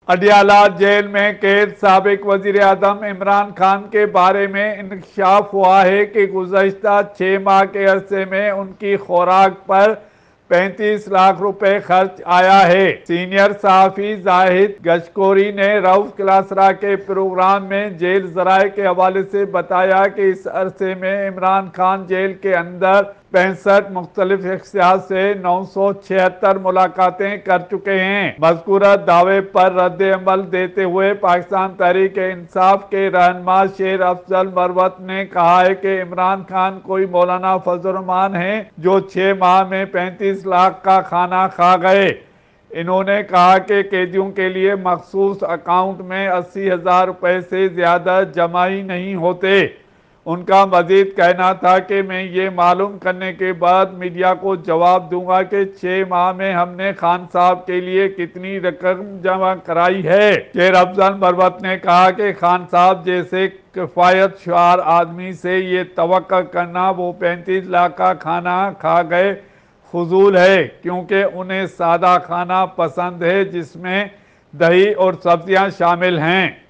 Adiala jail میں قید سابق وزیر اعظم عمران خان کے بارے میں انکشاف ہوا ہے کہ گزشتہ 6 ماہ کے عرصے میں ان کی خوراک پر 35 لاکھ روپے خرچ آیا ہے۔ سینئر صحافی زاہد گشکوری نے رؤف کلاسرا کے پروگرام میں جیل ذرائع کے حوالے سے بتایا کہ اس عرصے میں عمران خان جیل کے اندر 65 مختلف شخصیات سے 976 ملاقاتیں کر چکے ہیں۔ مذکورہ دعوے پر رد عمل دیتے ہوئے پاکستان تحریک انصاف کے رہنما شیر افضل مروت نے کہا ہے کہ عمران خان کوئی مولانا فضل الرحمان ہیں جو 6 ماہ میں 35 لاکھ کا کھانا کھا گئے۔ انہوں نے کہا کہ قیدیوں کے لیے مخصوص اکاؤنٹ میں 80,000 روپے سے زیادہ جمع ہی نہیں ہوتے۔ ان کا مزید کہنا تھا کہ میں یہ معلوم کرنے کے بعد میڈیا کو جواب دوں گا کہ 6 ماہ میں ہم نے خان صاحب کے لیے کتنی رقم جمع کرائی ہے۔ شیر افضل مروت نے کہا کہ خان صاحب جیسے کفایت شعار آدمی سے یہ توقع کرنا وہ 35 لاکھ کا کھانا کھا گئے فضول ہے، کیونکہ انہیں سادہ کھانا پسند ہے جس میں دہی اور سبزیاں شامل ہیں۔